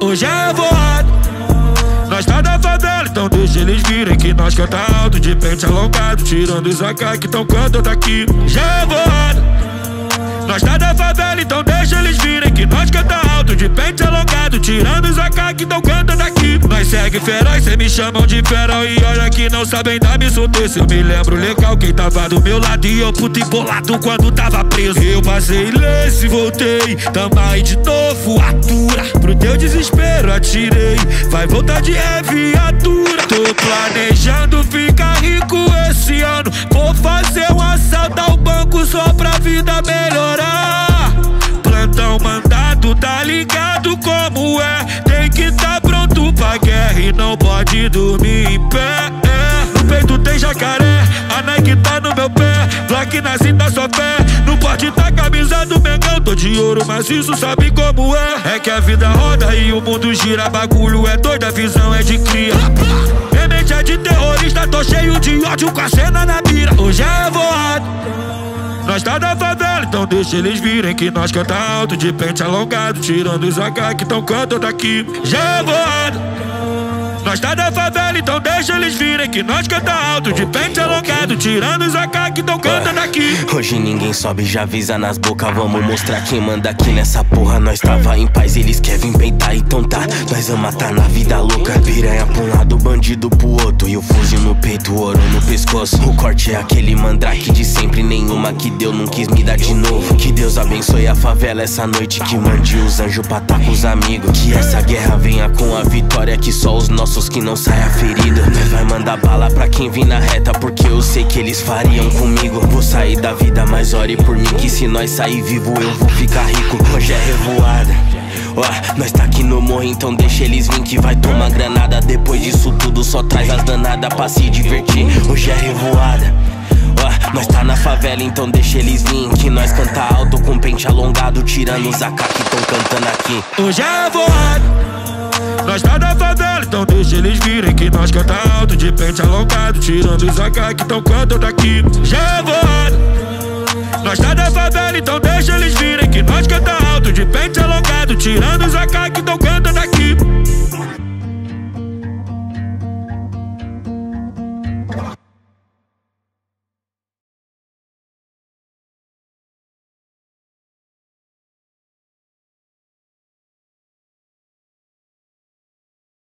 Hoje é voado. Nós tá da favela, então deixa eles virem que nós canta alto, de pente alongado, tirando os AK que tão cantando aqui. Já é voado. Nós tá da favela, então deixa eles virem que nós canta alto, de pente alongado, tirando os AK que tão cantando aqui. Nós segue feroz, cê me chamam de ferol e olha que não sabem dar me solter. Se eu me lembro legal, quem tava do meu lado e eu puto embolado quando tava preso. Eu passei lance, voltei, tamo aí de novo, atura. Pro teu desespero atirei, vai voltar de viatura. Tô planejando ficar rico esse ano, vou fazer um assalto ao banco só pra vida melhorar. Plantão mandado, tá ligado como é, tem que tá pronto pra guerra e não pode dormir em pé. No peito tem jacaré, a Nike tá no meu pé, Black na cinta só fé, não pode tá camisa do Mengão. Tô de ouro, mas isso sabe como é. É que a vida roda e o mundo gira, bagulho é doido, a visão é de cria. Minha mente é de terrorista, tô cheio de ódio com a cena na mira. Hoje é voado. Nós tá da favela, então deixa eles virem que nós canta alto, de pente alongado, tirando os AK que tão cantando aqui. Já é voado. Nós tá da favela, então deixa eles virem que nós canta alto, de pente alongado, tirando os AK que tão cantando aqui. Hoje ninguém sobe, já avisa nas bocas, vamos mostrar quem manda aqui nessa porra. Nós tava em paz, eles querem peitar, então tá, nós vamos matar na vida louca. Piranha pra um lado, bandido pro outro, e o fuzil no peito, o ouro no pescoço. O corte é aquele mandrake de sempre, nenhuma que deu não quis me dar de novo. Que Deus abençoe a favela essa noite, que mande os anjos pra tá com os amigos. Que essa guerra venha com a vitória, que só os nossos que não saia ferido. Nós vai mandar bala pra quem vir na reta, porque eu sei que eles fariam comigo. Vou sair da vida, mas ore por mim, que se nós sair vivo eu vou ficar rico. Hoje é revoada, nós tá aqui no morro, então deixa eles vir que vai tomar granada. Depois disso tudo só traz as danadas pra se divertir. Hoje é revoada, nós tá na favela, então deixa eles vir que nós canta alto com pente alongado, tirando os AK que tão cantando aqui. Hoje é voado. Nós tá da favela, então deixa eles virem que nós canta alto, de pente alongado, tirando os AK que tão cantando aqui. Já é voado. Nós tá da favela, então deixa eles virem que nós canta alto, de pente alongado, tirando os AK que tão cantando aqui.